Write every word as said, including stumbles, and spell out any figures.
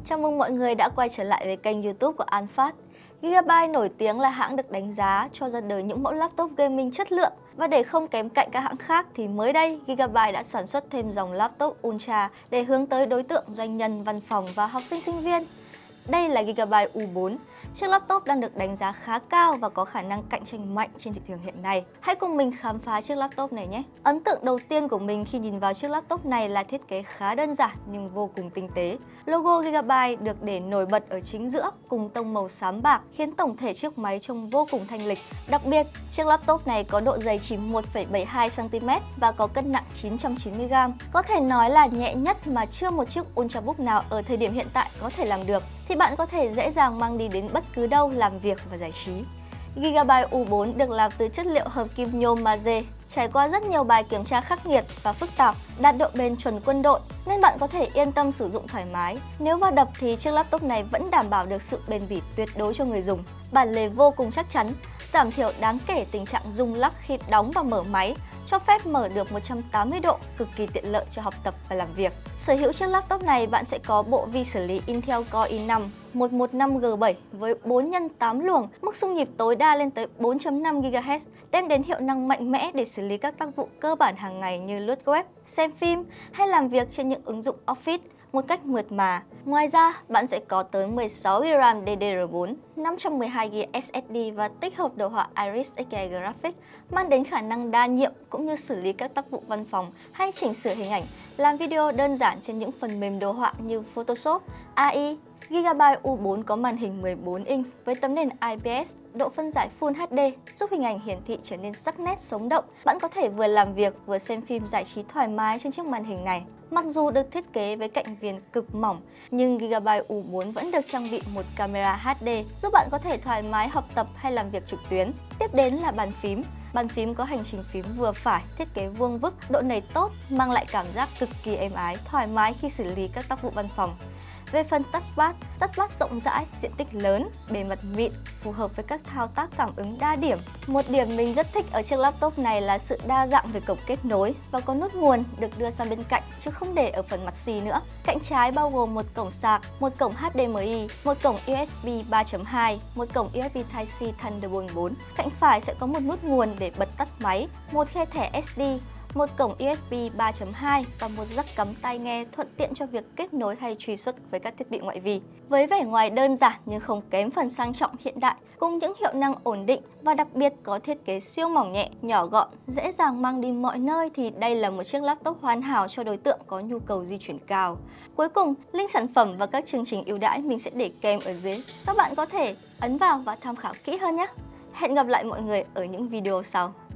Chào mừng mọi người đã quay trở lại với kênh YouTube của Anphát. Gigabyte nổi tiếng là hãng được đánh giá cho ra đời những mẫu laptop gaming chất lượng. Và để không kém cạnh các hãng khác thì mới đây Gigabyte đã sản xuất thêm dòng laptop Ultra để hướng tới đối tượng doanh nhân, văn phòng và học sinh sinh viên. Đây là Gigabyte U bốn. Chiếc laptop đang được đánh giá khá cao và có khả năng cạnh tranh mạnh trên thị trường hiện nay. Hãy cùng mình khám phá chiếc laptop này nhé! Ấn tượng đầu tiên của mình khi nhìn vào chiếc laptop này là thiết kế khá đơn giản nhưng vô cùng tinh tế. Logo Gigabyte được để nổi bật ở chính giữa cùng tông màu xám bạc khiến tổng thể chiếc máy trông vô cùng thanh lịch. Đặc biệt, chiếc laptop này có độ dày chỉ một phẩy bảy hai xăng ti mét và có cân nặng chín trăm chín mươi gam. Có thể nói là nhẹ nhất mà chưa một chiếc Ultrabook nào ở thời điểm hiện tại có thể làm được. Thì bạn có thể dễ dàng mang đi đến bất cứ đâu làm việc và giải trí. Gigabyte U bốn được làm từ chất liệu hợp kim nhôm magie, trải qua rất nhiều bài kiểm tra khắc nghiệt và phức tạp, đạt độ bền chuẩn quân đội nên bạn có thể yên tâm sử dụng thoải mái. Nếu va đập thì chiếc laptop này vẫn đảm bảo được sự bền bỉ tuyệt đối cho người dùng. Bản lề vô cùng chắc chắn, giảm thiểu đáng kể tình trạng rung lắc khi đóng và mở máy, cho phép mở được một trăm tám mươi độ, cực kỳ tiện lợi cho học tập và làm việc. Sở hữu chiếc laptop này, bạn sẽ có bộ vi xử lý Intel Core i năm một trăm mười lăm G bảy với bốn nhân tám luồng, mức xung nhịp tối đa lên tới bốn phẩy năm gi ga héc, đem đến hiệu năng mạnh mẽ để xử lý các tác vụ cơ bản hàng ngày như lướt web, xem phim hay làm việc trên những ứng dụng Office một cách mượt mà. Ngoài ra, bạn sẽ có tới mười sáu gi ga bai RAM đê đê rờ bốn, năm trăm mười hai gi ga bai ét ét đê và tích hợp đồ họa Iris ích a Graphics, mang đến khả năng đa nhiệm cũng như xử lý các tác vụ văn phòng hay chỉnh sửa hình ảnh, làm video đơn giản trên những phần mềm đồ họa như Photoshop, a i. Gigabyte U bốn có màn hình mười bốn inch với tấm nền i pê ét, độ phân giải Full hát đê giúp hình ảnh hiển thị trở nên sắc nét sống động. Bạn có thể vừa làm việc vừa xem phim giải trí thoải mái trên chiếc màn hình này. Mặc dù được thiết kế với cạnh viền cực mỏng, nhưng Gigabyte U bốn vẫn được trang bị một camera hát đê giúp bạn có thể thoải mái học tập hay làm việc trực tuyến. Tiếp đến là bàn phím. Bàn phím có hành trình phím vừa phải, thiết kế vuông vức, độ nảy tốt, mang lại cảm giác cực kỳ êm ái, thoải mái khi xử lý các tác vụ văn phòng. Về phần touchpad, touchpad rộng rãi, diện tích lớn, bề mặt mịn, phù hợp với các thao tác cảm ứng đa điểm. Một điểm mình rất thích ở chiếc laptop này là sự đa dạng về cổng kết nối và có nút nguồn được đưa sang bên cạnh chứ không để ở phần mặt xì nữa. Cạnh trái bao gồm một cổng sạc, một cổng hát đê em i, một cổng u ét bê ba chấm hai, một cổng u ét bê Type-C Thunderbolt bốn. Cạnh phải sẽ có một nút nguồn để bật tắt máy, một khe thẻ ét đê, một cổng u ét bê ba chấm hai và một jack cắm tai nghe thuận tiện cho việc kết nối hay truy xuất với các thiết bị ngoại vi. Với vẻ ngoài đơn giản nhưng không kém phần sang trọng hiện đại, cùng những hiệu năng ổn định và đặc biệt có thiết kế siêu mỏng nhẹ, nhỏ gọn, dễ dàng mang đi mọi nơi thì đây là một chiếc laptop hoàn hảo cho đối tượng có nhu cầu di chuyển cao. Cuối cùng, link sản phẩm và các chương trình ưu đãi mình sẽ để kèm ở dưới. Các bạn có thể ấn vào và tham khảo kỹ hơn nhé! Hẹn gặp lại mọi người ở những video sau.